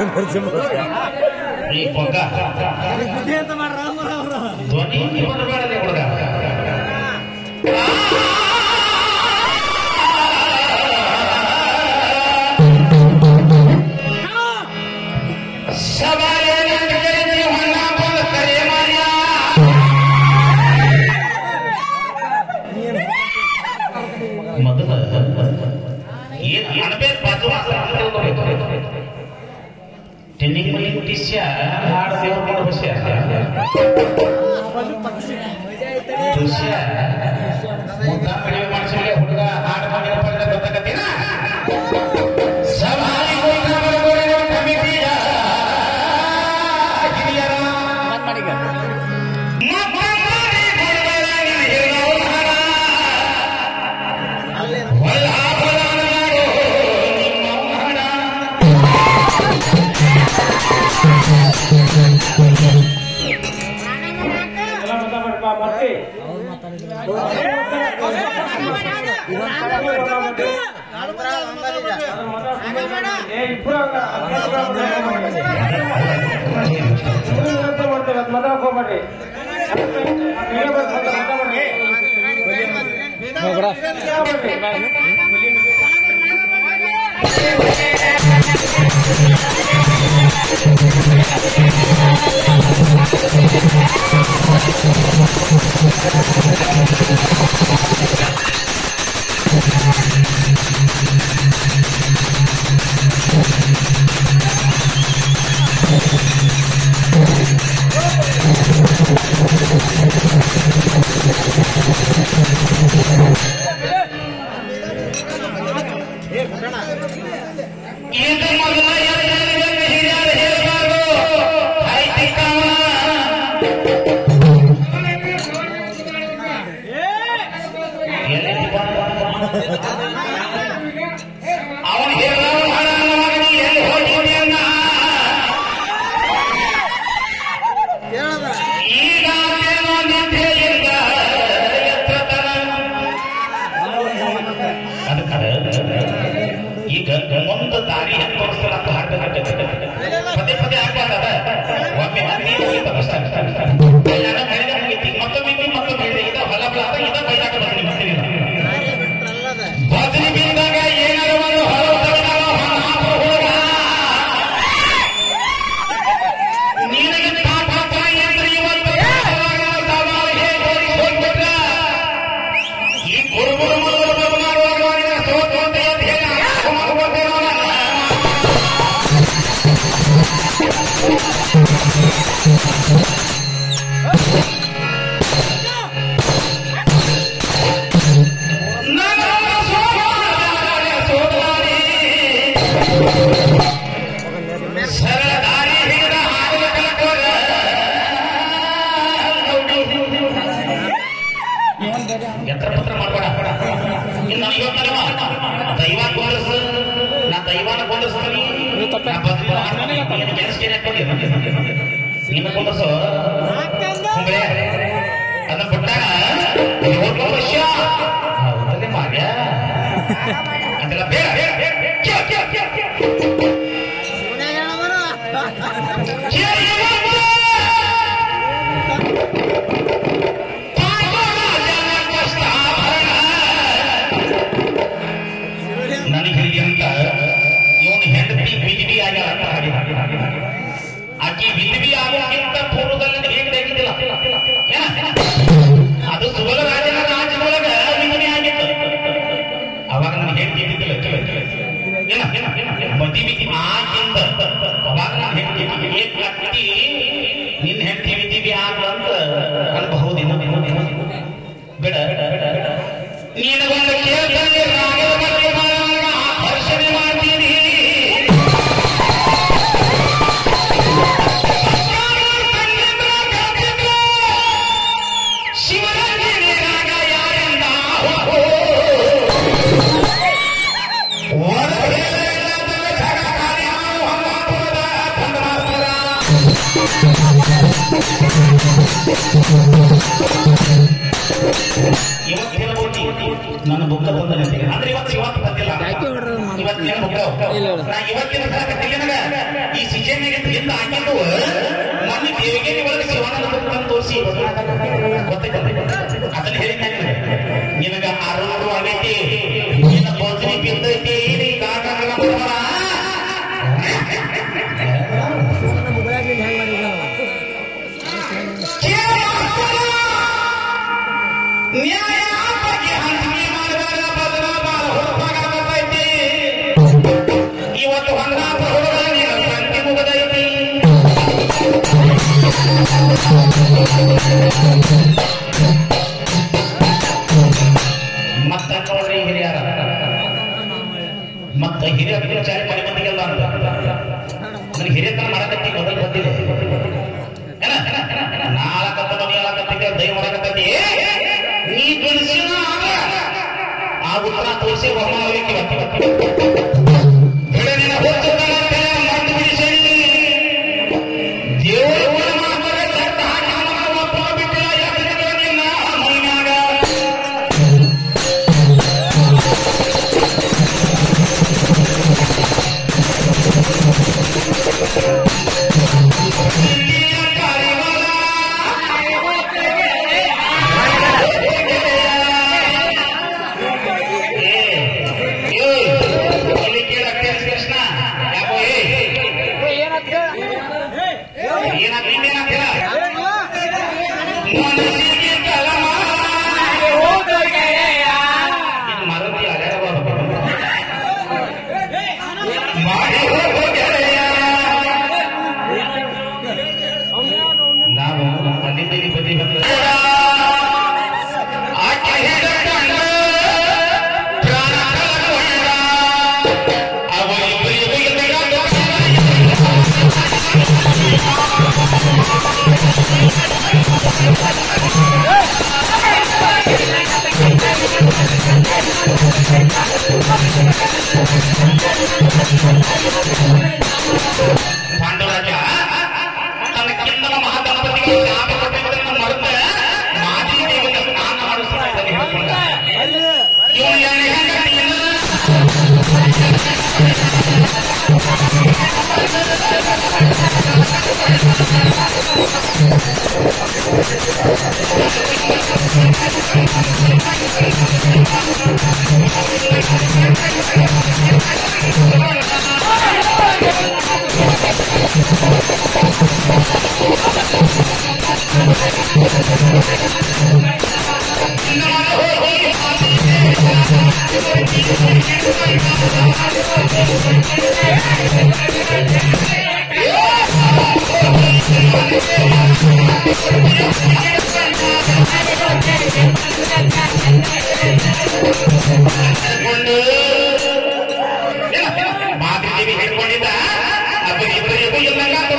ಈ ಪೊಗ್ಗ ಧ್ವನಿ ಬರಬಾರದೆ ಹುಡುಗ ಮೊದಲ ಏನು ಅಣಬೇಕ ಬಾಜು ತೆನ್ನಿಂಗಲಿ ಟಿಸ್ಯ ಹಾಡು ದೇವ್ರ ಬಸ್ಯ ದೃಶ್ಯ ಮುದ್ದ ಮದುವೆ ಮಾಡಿಸಿದ್ರೆ ಹುಡುಗ ಹಾಡು ಮಾಡಿರೋ ಗೊತ್ತಾಗತ್ತೇನ ಸಭಾರಿ ಕಮಿಟಿಯ ಹಿರಿಯರ ಈಗ ಒಂದು ದಾರಿ ತೋರಿಸ್ತಾರ ಪದೇ ಪದೇ ಆಗ್ಬಾರ್ದ ಒಮ್ಮೆ ಮತ್ತೊಮ್ಮೆ ಇದ ಹೊಲ ಇದ ಬೈದಾಟ ಬರ್ತೀನಿ ಬದಲಿ ಬಿದ್ದಾಗ ಏನಾರ ಒಂದು ನಿನಗೆ ಈ ಗುರುಗುರು ಯಂತ್ರ ಪತ್ರ ಮಾಡಬೇಡ ಇನ್ನು ದೈವ ಗೋಲಿಸು ನಾ ದೈವನ ಗೋಲಿಸ್ತೀನಿ ಇನ್ನು ಗೋಲಿಸು ಅದನ್ನ ಬಿಟ್ಟಾಗ ಹೌದಲ್ಲೇ ಮಾಡ್ಯ ಅದೆಲ್ಲ ಬೇಡ ನನಗೆ ಅಂತ ಇವನು ಹೆಂಡತಿ ಬಿಜೆಪಿ ಆಗ್ಯಾರ ಆಕಿ ಬಿಜೆಪಿ ಆಗೋಕ್ಕಿಂತ ಪೂರ್ವದಲ್ಲಿ ಹೇಗಿದ್ದಿಲ್ಲ ಅದು ಸುಗಲ ರಾಜನ ರಾಜ್ಯದೊಳಗ ನಿಮ್ಮನೆ ಆಗಿತ್ತು ಅವಾಗ ನಾನು ಹೇಳ್ತಿದ್ದಿಲ್ಲ ಮದುವೆ ಆಗಿಂದ ಅವಾಗ ನಾನು ಹೇಳ್ತಿದ್ದೆ ಕಟ್ಟಿ ನಿನ್ನ ಹೆಂಡತಿ ಬಿಜೆಪಿ ಆಗ ಅಂತ ಅನ್ಬಹುದಿನ ಬೇಡ ನೀನಗೊಂದು ಕೇಳ್ತಾರೆ ರಾಗದ ಬಗ್ಗೆ ಆಕರ್ಷಣೆ ಮಾಡ್ತೀನಿ ಶಿವರಾತ್ರಿ ರಾಗ ಯಾರಿಂದ ಇವತ್ತು ನನ್ನ ಬುಕ್ಕ ತಂದ ಅಂದ್ರೆ ಇವತ್ತು ಬಂದಿಲ್ಲ ಇವತ್ತಿನ ನಾ ಇವತ್ತಿನ ಕಟ್ಟಿಗೆ ಈ ಸಿಜನ್ಗೆ ಹಿಂದ ಹಾಕಿದ್ದು ನನ್ನ ದೇವಿಗೆ ಒಳಗೆ ಶಿವಾನಂದ ತೋರಿಸಿ ಗೊತ್ತೈತೆ ಅದನ್ನ ಹೇಳಿದ್ದೆ ನಿನಗ ಆರು ಆಗೈತಿ ನಿನ್ನ ಬೋಧನೆ ಬಿದ್ದೈತಿ ಕಾರಣ ಇವತ್ತು ಮುಗದೈತಿ ಮತ್ತ ನೋಡ್ರಿ ಹಿರಿಯರ ಮತ್ತ ಹಿರಿಯ ವಿಚಾರ ಮನೆ ಮಂದಿಗೆಲ್ಲ ನನಗೆ ಹಿರಿಯತನ ಮಾಡಕತ್ತಿ ಮೊದಲು ಬಂದಿದೆ ನಾಳಕತ್ತ ಮನೆ ಹೇಳಕತ್ತಿದ್ದೆ ದಯ ಮಾಡಕತ್ತಿ ನೀ ಬೆಳೆಸಿನ ಆ ಉತ್ತರ ತೋರಿಸಿ ನಾವು ಅಲ್ಲಿಂದ ಬದಿ ಬಂದ ಪಾಂಡವರಾಜ ತನ್ನ ಕಿಂದನ ಮಹಾಗಣಪತಿಗೆ ಮರೆತ ಮಾಜಿ ದೇವರ ಸ್ನಾನ ಮಾಡಿಸುತ್ತಿದ್ದಾನೆ ಮಾತೃದೇವಿ ಹೇಳ್ಕೊಂಡಿದ್ದ ಅಬ್ಬರಿಬ್ಬರಿಗೂ ಎಲ್ಲ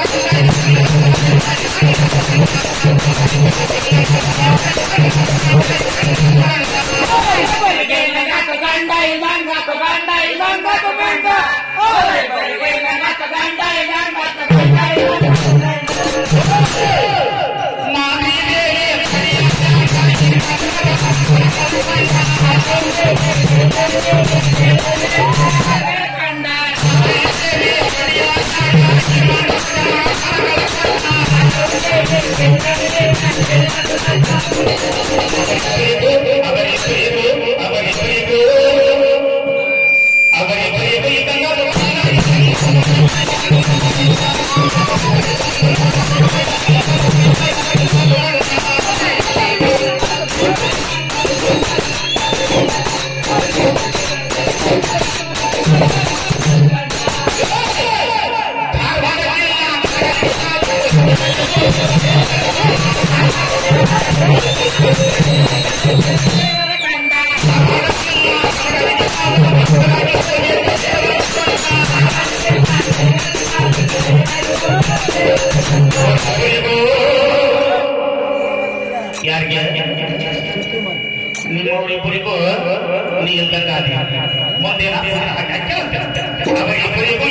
ಯಾರಿಗೆ ನಿಮ್ಮವರಿಬ್ಬರಿಗೂ ನೀ ಇಲ್ದಂಗಾದಿ ಮುಂದೆ ಅವರಿಬ್ಬರಿಗೂ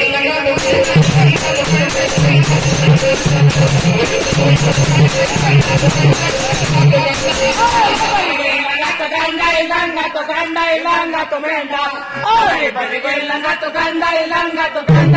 ಇಲ್ದಂಗ tocando y langa tu menda. Ay, porque langa tocando y langa tocando.